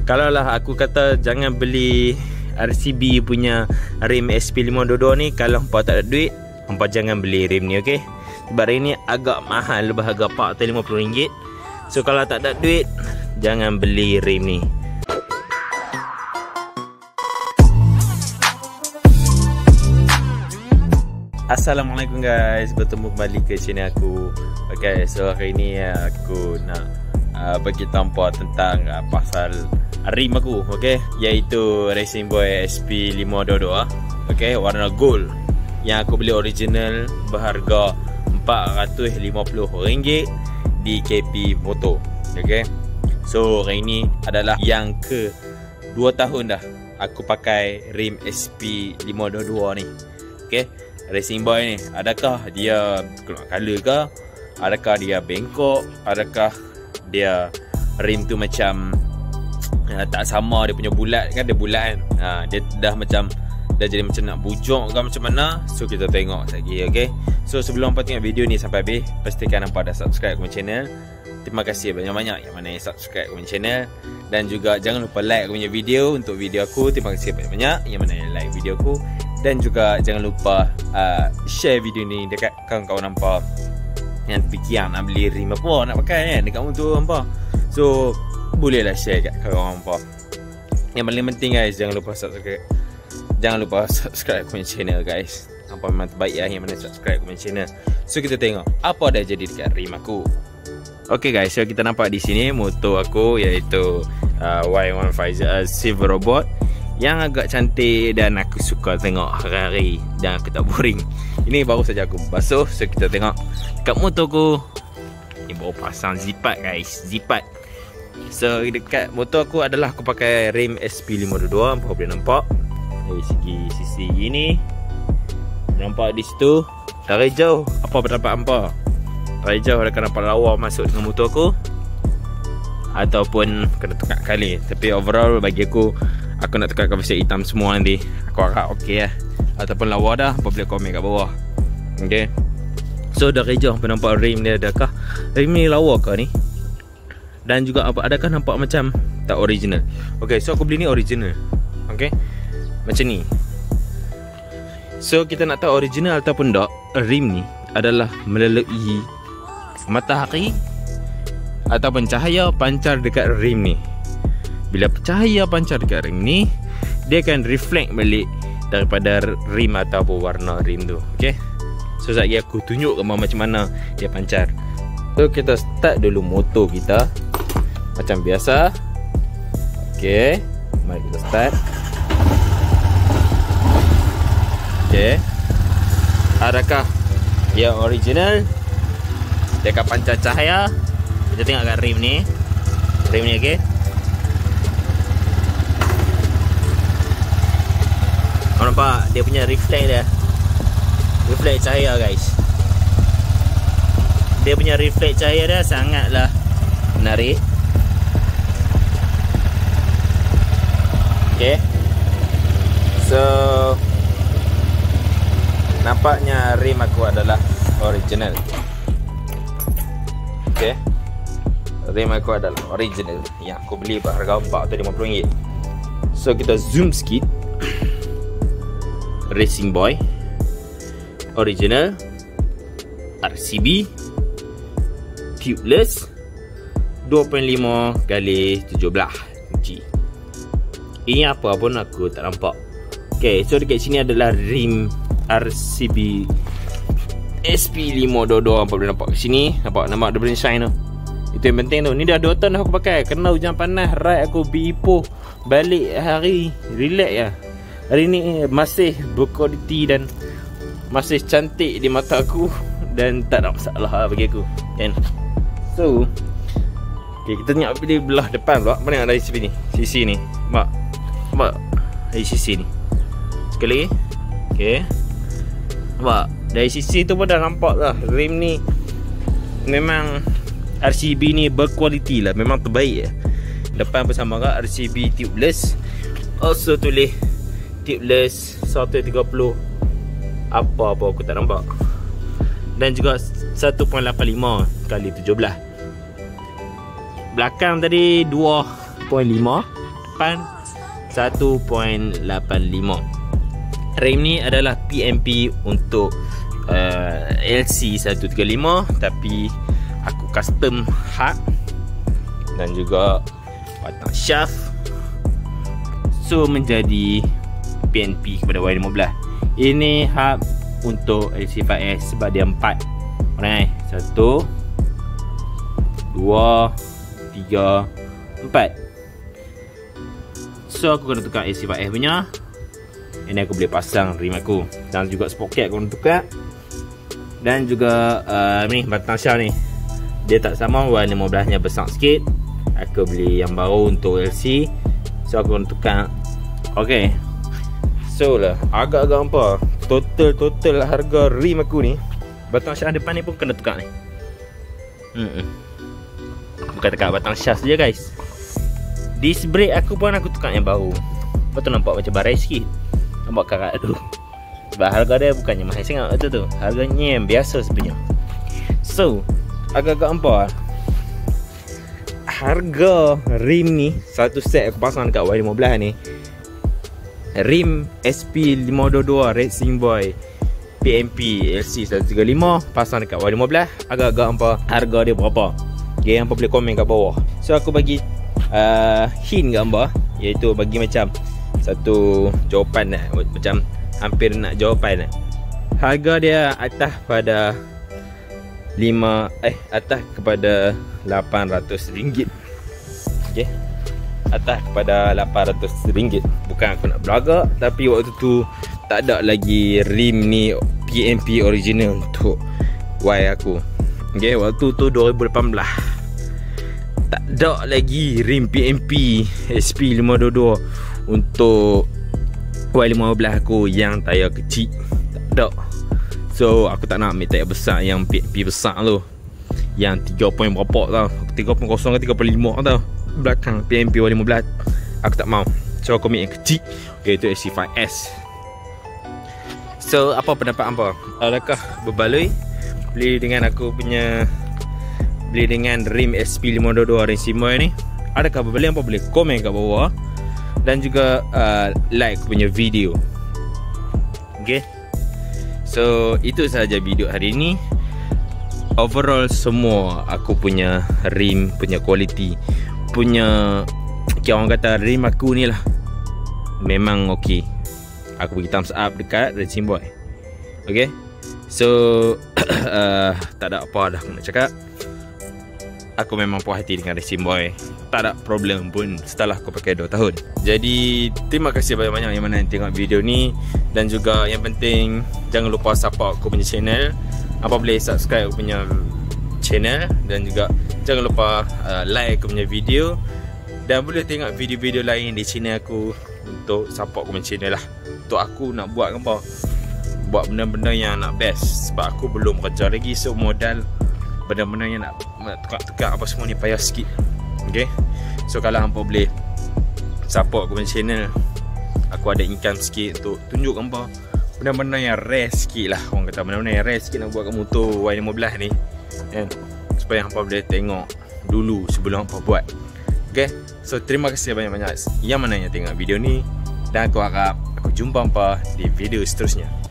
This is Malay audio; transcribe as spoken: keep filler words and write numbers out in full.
Kalau lah aku kata jangan beli R C B punya rim S P lima dua dua ni, kalau hampa tak ada duit, hampa jangan beli rim ni, okey? Sebab rim ni agak mahal, lebih harga empat ratus lima puluh ringgit. So kalau tak ada duit, jangan beli rim ni. Assalamualaikum guys, bertemu kembali ke channel aku. Okay, so hari ni aku nak uh, bagi tampar tentang uh, pasal rim aku, okay, iaitu Racing Boy S P lima dua dua, okay, warna gold, yang aku beli original berharga empat ratus lima puluh ringgit di K P Motor. Okay, so hari ni adalah yang ke dua tahun dah aku pakai rim S P lima dua dua ni. Okay, Racing Boy ni, adakah dia keluar color ke? Adakah dia bengkok? Adakah dia rim tu macam uh, tak sama, dia punya bulat kan, dia bulat kan, uh, dia dah macam dah jadi macam nak bujok ke macam mana? So kita tengok lagi, okay. So sebelum hampa tengok video ni sampai habis, pastikan hampa dah subscribe ke channel. Terima kasih banyak-banyak yang mana yang subscribe ke channel. Dan juga jangan lupa like punya video untuk video aku. Terima kasih banyak-banyak yang mana yang like video aku. Dan juga jangan lupa uh, share video ni dekat kawan-kawan hampa yang fikir nak beli rim apa nak pakai kan dekat motor hampa. So bolehlah share kat kawan hampa. Yang paling penting guys, jangan lupa subscribe. Jangan lupa subscribe ke channel guys. Hampa memang terbaik lah yang mana subscribe ke channel. So kita tengok apa dah jadi dekat rim aku. Okay guys, so kita nampak di sini motor aku iaitu uh, Y seratus lima puluh uh, Silver Robot yang agak cantik dan aku suka tengok hari-hari dan aku tak boring. Ini baru saja aku basuh, so kita tengok dekat motorku. Ini baru pasang zipat guys, zipat. So dekat motor aku adalah aku pakai rim S P lima dua dua, hampa boleh nampak dari segi sisi ini. Nampak di situ dari jauh apa pendapat hampa? Dari jauh ada nampak lawa masuk dengan motor aku ataupun kena tukar kali. Tapi overall bagi aku, aku nak tukar cover set hitam semua nanti. Aku harap okey lah. Ataupun lawa dah, apa boleh komen kat bawah. Okay, so dari jauh apa nampak rim dia, adakah rim ni lawa ke ni? Dan juga apa, adakah nampak macam tak original? Okay, so aku beli ni original. Okay, macam ni. So kita nak tahu original ataupun tak, rim ni adalah melalui matahari ataupun cahaya pancar dekat rim ni. Bila cahaya pancar dekat rim ni, dia akan reflect balik daripada rim ataupun warna rim tu. Okay, so sekejap lagi aku tunjuk gambar macam mana dia pancar. So kita start dulu motor kita macam biasa. Okay, mari kita start. Okay, adakah dia original? Dia akan pancar cahaya. Kita tengok kat rim ni. Rim ni, okay. Kau nampak dia punya reflect dia. Reflect cahaya guys. Dia punya reflect cahaya dia sangatlah menarik. Okay, so nampaknya rim aku adalah original. Okay, rim aku adalah original yang aku beli berharga empat ratus lima puluh ringgit. So kita zoom sikit. Racing Boy original R C B tubeless dua puluh lima kali tujuh belas inci. Ini apa pun aku tak nampak. Okay, so dekat sini adalah rim R C B S P lima dua dua. Apa boleh nampak kat sini? Nampak nampak dia punya shine tu. Itu yang penting tu. Ni dah dua tahun dah aku pakai. Kena hujan panas, ride aku bipoh balik hari, relax ya. Hari ni masih berkualiti dan masih cantik di mata aku dan tak ada masalah bagi aku, kan? So, okay, kita tengok di belah depan pula. Mana dari sisi ni? Sisi ni. Nampak? Nampak? Dari sisi ni. Sekali lagi. Okay. Nampak? Dari sisi tu pun dah nampak lah. Rim ni memang R C B ni berkualiti lah. Memang terbaik lah. Depan bersama kan R C B tubeless. Also tulis tubeless seratus tiga puluh. Apa-apa aku tak nampak. Dan juga satu perpuluhan lapan lima kali tujuh belas. Belakang tadi dua perpuluhan lima lapan satu perpuluhan lapan lima. RAM ni adalah P M P untuk uh, L C seratus tiga puluh lima, tapi aku custom hub dan juga batang shaft, so menjadi P N P kepada Y lima belas. Ini hub untuk L C lima S sebab dia empat. Alright, satu, dua, tiga, empat. So aku kena tukar L C lima S punya. Ini aku boleh pasang rim aku. Dan juga sprocket aku kena tukar. Dan juga uh, ni batang shaft ni, dia tak sama, Y lima belas nya besar sikit. Aku beli yang baru untuk L C, so aku kena tukar. Okay, so lah agak-agak apa total-total harga rim aku ni, batang shaft depan ni pun kena tukar ni. Hmm, bukan tukar batang shaft je guys, disc brake aku pun aku tukar yang baru. Lepas tu nampak macam barai sikit, nampak karat tu. Sebab harga dia bukannya mahal sangat, betul tu, harganya yang biasa sebenarnya. So agak-agak apa harga rim ni, satu set aku pasang dekat Y lima belas ni, rim S P lima dua dua Racing Boy P M P L C seratus tiga puluh lima pasang dekat Y lima belas, agak-agak apa harga dia berapa? Okay, hampa boleh komen kat bawah. So aku bagi uh, hint kat hampa, iaitu bagi macam satu jawapan lah, macam hampir nak jawapan lah. Harga dia atas pada lima eh atas kepada lapan ratus ringgit. Okay, atas kepada lapan ratus ringgit. Bukan aku nak belagak, tapi waktu tu tak ada lagi rim ni P M P original untuk Y aku. Okay, waktu tu dua ribu lapan belas, tak ada lagi rim P M P S P lima dua dua untuk Y lima belas aku yang tayar kecil. Tak ada. So aku tak nak ambil tayar besar yang P M P besar tu, yang tiga point berapa tau, tiga point kosong ke tiga point lima tau belakang P M P Y lima belas. Aku tak mau. So aku ambil yang kecil, iaitu S C lima S. So apa pendapat hampa? Adakah berbaloi beli dengan aku punya, beli dengan rim S P lima dua dua Racing Boy ni? Adakah berbaloi? Hampa boleh komen kat bawah. Dan juga uh, like punya video. Okay, so itu sahaja video hari ini. Overall semua aku punya rim punya quality, punya okay, orang kata rim aku ni lah memang ok. Aku bagi thumbs up dekat Racing Boy. Okay, so uh, tak ada apa dah aku nak cakap. Aku memang puas hati dengan Racing Boy, tak ada problem pun setelah aku pakai dua tahun. Jadi terima kasih banyak-banyak yang mana yang tengok video ni. Dan juga yang penting, jangan lupa support aku punya channel. Apa boleh subscribe aku punya channel. Dan juga jangan lupa uh, like aku punya video. Dan boleh tengok video-video lain di channel aku untuk support aku punya channel lah. Untuk aku nak buat apa, buat benda-benda yang nak best. Sebab aku belum kerja lagi, so modal benda-benda yang nak tukar-tukar apa semua ni payah sikit. Okay, so kalau hampa boleh support aku punya channel, aku ada income sikit untuk tunjuk hampa benda-benda yang rare sikit lah. Orang kata benda-benda yang rare sikit nak buat kat motor Y lima belas ni, kan? Supaya hampa boleh tengok dulu sebelum hampa buat. Okay, so terima kasih banyak-banyak yang mana yang tengok video ni. Dan aku harap aku jumpa hampa di video seterusnya.